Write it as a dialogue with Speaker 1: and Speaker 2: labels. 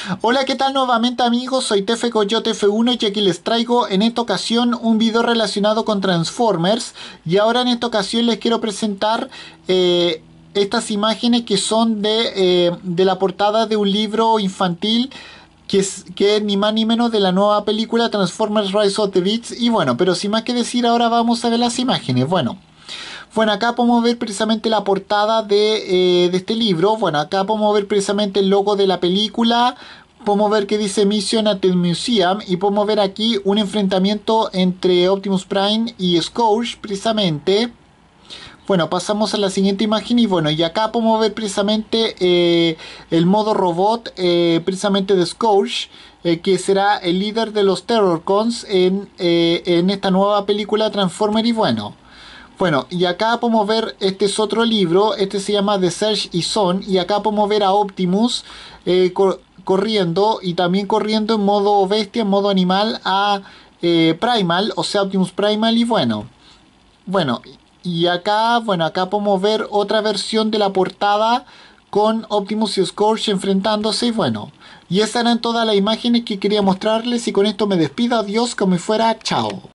Speaker 1: Hola, ¿qué tal nuevamente amigos? Soy Tefe Coyote F1 y aquí les traigo en esta ocasión un video relacionado con Transformers. Y ahora en esta ocasión les quiero presentar estas imágenes que son de la portada de un libro infantil que es ni más ni menos de la nueva película Transformers Rise of the Beasts. Y bueno, pero sin más que decir, ahora vamos a ver las imágenes. Bueno, acá podemos ver precisamente la portada de este libro. Bueno, acá podemos ver precisamente el logo de la película. Podemos ver que dice Mission at the Museum. Y podemos ver aquí un enfrentamiento entre Optimus Prime y Scourge precisamente. Bueno, pasamos a la siguiente imagen y bueno, y acá podemos ver precisamente el modo robot precisamente de Scourge, que será el líder de los Terrorcons en esta nueva película Transformer y bueno, y acá podemos ver, este es otro libro, este se llama The Search y Son, y acá podemos ver a Optimus corriendo y también corriendo en modo bestia, en modo animal a Primal, o sea, Optimus Primal y bueno, y acá, bueno, acá podemos ver otra versión de la portada con Optimus y Scourge enfrentándose y bueno, y esas eran todas las imágenes que quería mostrarles y con esto me despido, adiós, como si fuera, chao.